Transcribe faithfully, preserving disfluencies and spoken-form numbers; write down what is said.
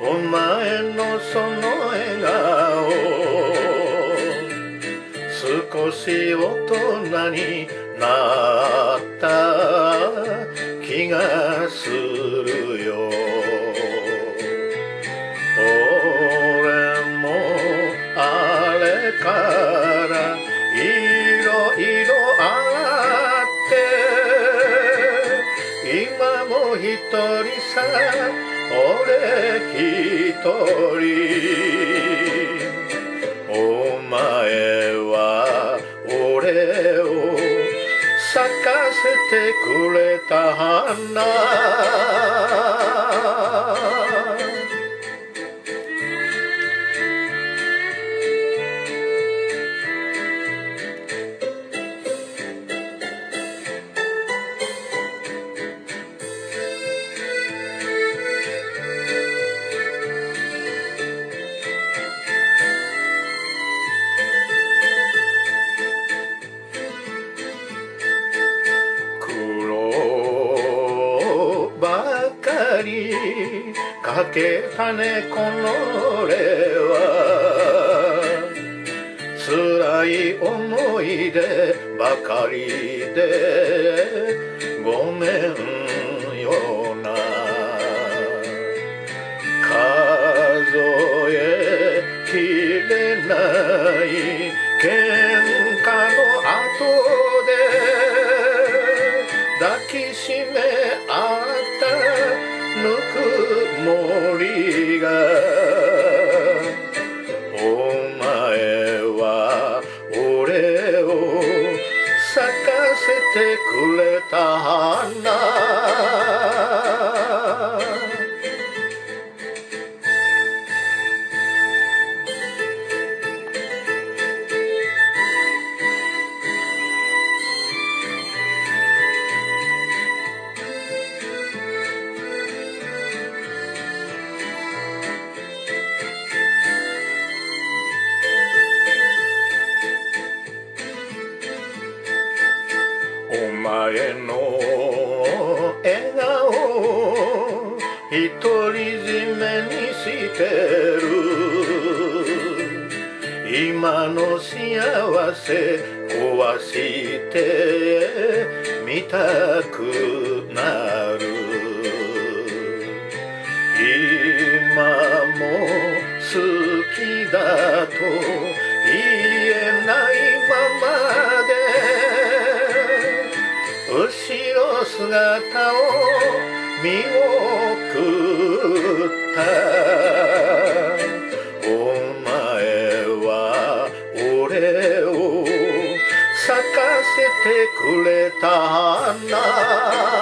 お前のその笑顔、少し大人になった気がするよ。俺もあれからいろいろあって今も一人さ、俺一人。お前は俺を咲かせてくれた花、かけたねこの俺は、辛い思い出ばかりでごめんよな。数えきれない喧嘩の後で抱きしめ合ったぬくもりが、お前は俺を咲かせてくれた花。お前の笑顔独り占めにしてる、今の幸せ壊してみたくなる。今も好きだと言えないままで後ろ姿を見送った。お前は俺を咲かせてくれた花。